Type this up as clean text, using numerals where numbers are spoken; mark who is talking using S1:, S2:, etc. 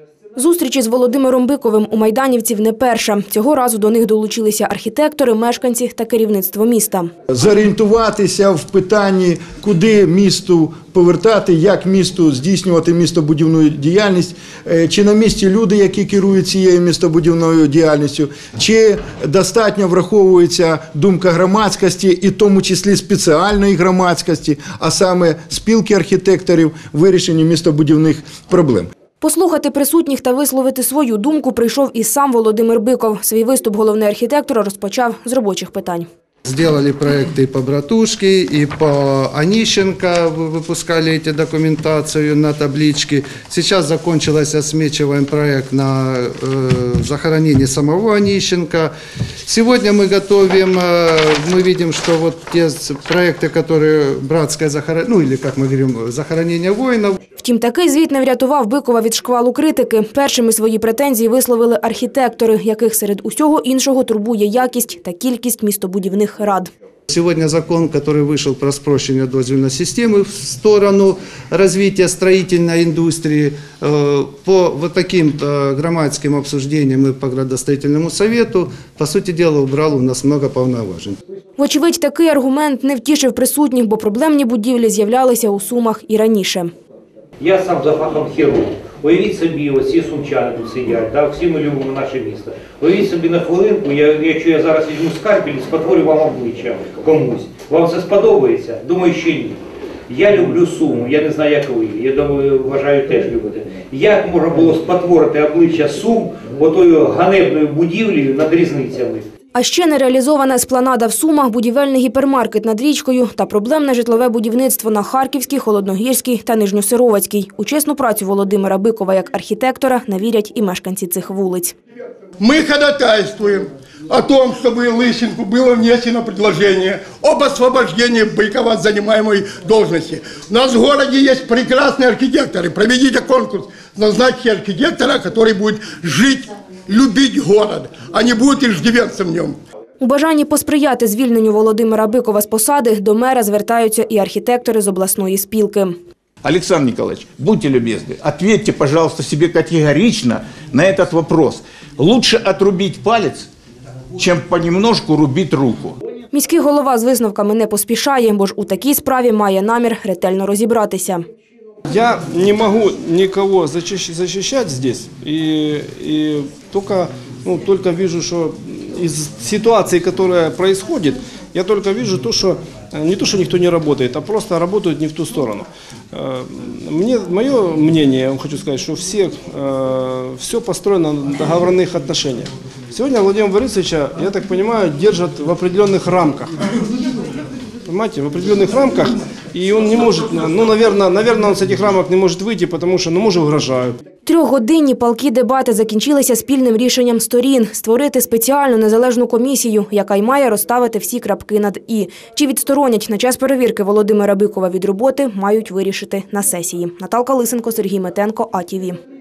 S1: Зустрічі з Володимиром Биковим у майданівців не перша. Цього разу до них долучилися архітектори, мешканці та керівництво міста.
S2: Зорієнтуватися в питанні, куди місту повертати, як місту здійснювати містобудівну діяльність, чи на місці люди, які керують цією містобудівною діяльністю, чи достатньо враховується думка громадськості, і в тому числі спеціальної громадськості, а саме спілки архітекторів в вирішенні містобудівних проблем.
S1: Послухати присутніх та висловити свою думку прийшов і сам Володимир Биков. Свій виступ головний архітектор розпочав з робочих питань.
S3: Сделали проекты по Братушке, и по Онищенко выпускали эти документацию на табличке. Сейчас закончилось, осмечиваем проект на захоронение самого Онищенко. Сегодня мы готовим, мы видим, что вот те проекты, которые братское захоронение, ну или как мы говорим, захоронение воинов.
S1: Втім, такий звіт не врятував Бикова від шквалу критики. Першими свої претензії висловили архітектори, яких серед усього іншого турбує якість та кількість містобудівних рад.
S3: Сегодня закон, который вышел про спрощение дозвольной системы в сторону развития строительной индустрии, по вот таким громадским обсуждениям и по градостроительному совету, по сути дела, убрал у нас много повноважень.
S1: Вочевидь, такий аргумент не втішив присутніх, бо проблемні будівлі з'являлися у Сумах і раніше.
S4: Я сам за фахом хірург. Уявіть собі, всі сумчани тут сидять, так? Всі ми любимо наше місто. Уявіть собі на хвилинку, якщо я зараз візьму скальпель і спотворю вам обличчя комусь. Вам це сподобається? Думаю, що ні. Я люблю Суму, я не знаю, як ви. Я думаю, вважаю, теж любите. Як можна було спотворити обличчя Сум отою ганебною будівлею над різницями?
S1: А ще нереалізована еспланада в Сумах, будівельний гіпермаркет над річкою та проблемне житлове будівництво на Харківській, Холодногірській та Нижньосировацькій. У чесну працю Володимира Бикова як архітектора не вірять і мешканці цих вулиць.
S5: Ми ходатайствуємо о том, чтобы Лысенку было внесено предложение об освобождении Быкова от занимаемой должности. У нас в городе есть прекрасные архитекторы. Проведите конкурс, назначьте архитектора, который будет жить, любить город, а не будет иждивенцем в нем.
S1: У бажанні посприяти звільненню Володимира Бикова з посади до мера звертаються і архітектори з обласної спілки.
S6: Александр Николаевич, будьте любезны, ответьте, пожалуйста, себе категорично на этот вопрос. Лучше отрубить палец, чем понемножку рубить руку.
S1: Міський голова з висновками не поспішає, бо ж у такій справі має намір ретельно розібратися.
S7: Я не могу никого защищать здесь, и только вижу, что из ситуации, которая происходит, я только вижу то, что не то, что никто не работает, а просто работают не в ту сторону. Мое мнение, я вам хочу сказать, что все построено на договорных отношениях. Сегодня Владимира Борисовича, я так понимаю, держат в определенных рамках. Понимаете, в определенных рамках, и он не может, наверное, он с этих рамок не может выйти, потому что, може, угрожають.
S1: Трьохгодинні палкі дебати закінчилися спільним рішенням сторін – створити спеціальну незалежну комісію, яка й має розставити всі крапки над «і». Чи відсторонять на час перевірки Володимира Бикова від роботи, мають вирішити на сесії. Наталка Лисенко, Сергій Метенко, АТВ.